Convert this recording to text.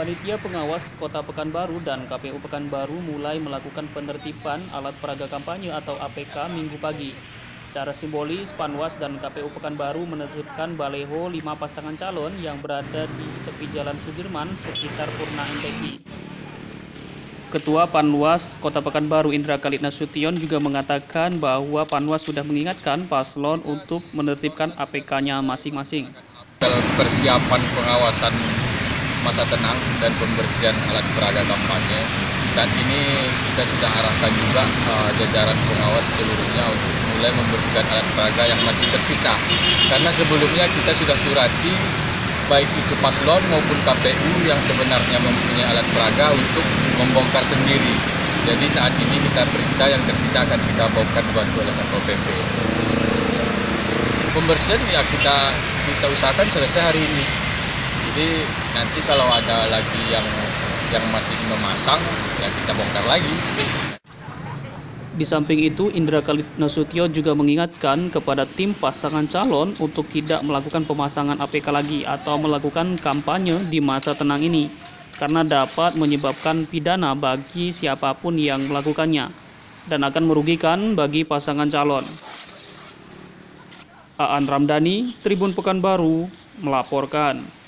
Panitia Pengawas Kota Pekanbaru dan KPU Pekanbaru mulai melakukan penertiban alat peraga kampanye atau APK Minggu pagi. Secara simbolis, Panwas dan KPU Pekanbaru menertibkan baleho 5 pasangan calon yang berada di tepi Jalan Sudirman sekitar Purna MTQ. Ketua Panwas Kota Pekanbaru Indra Khalid Nasution juga mengatakan bahwa Panwas sudah mengingatkan paslon untuk menertibkan APK-nya masing-masing. Persiapan pengawasan masa tenang dan pembersihan alat peraga kampanye, saat ini kita sudah arahkan juga jajaran pengawas seluruhnya untuk mulai membersihkan alat peraga yang masih tersisa, karena sebelumnya kita sudah surati baik itu paslon maupun KPU yang sebenarnya mempunyai alat peraga untuk membongkar sendiri. Jadi saat ini kita periksa yang tersisa akan kita bongkar dibantu oleh Satpol PP. Pembersihan ya kita usahakan selesai hari ini. Jadi nanti kalau ada lagi yang masih memasang, ya kita bongkar lagi. Di samping itu, Indra Khalid Nasution juga mengingatkan kepada tim pasangan calon untuk tidak melakukan pemasangan APK lagi atau melakukan kampanye di masa tenang ini, karena dapat menyebabkan pidana bagi siapapun yang melakukannya dan akan merugikan bagi pasangan calon. Aan Ramdhani, Tribun Pekanbaru, melaporkan.